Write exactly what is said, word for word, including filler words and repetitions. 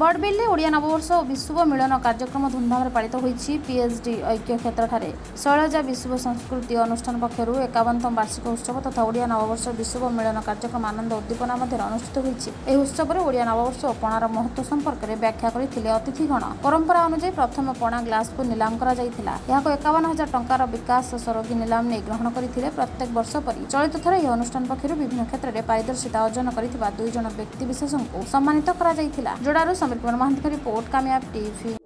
बड़बिल्ली ओडिया नववर्ष और विश्व मिलन कार्यक्रम धूमधाम पालित होईछि। पीएचडी ऐक्य क्षेत्र ठारे शैलजा विश्व संस्कृति अनुष्ठान पक्षरु एकावनतम वार्षिक उत्सव तथा ओडिया नववर्ष विश्व मिलन कार्यक्रम आनंद उद्दीपना मध्य अनुष्ठित होईछि। एही उत्सव में ओडिया नववर्ष और पणार महत्व संपर्क में व्याख्या करथिले अतिथिगण। परंपरा अनुसार प्रथम पणा ग्लास को निलाम करा जायथिला। यहाको एकावन हजार टंकार विकास सरोगी निलाम ने ग्रहण करथिले। प्रत्येक वर्ष परि चलित थर यह अनुष्ठान पक्षरु विभिन्न क्षेत्र में पारदर्शिता अर्जन करथिबा दुई जन व्यक्ति विशेषଙ୍କୁ सम्मानित करा जायथिला। जोड़ारू समीर कुमार महांती रिपोर्ट कामयाब टीवी।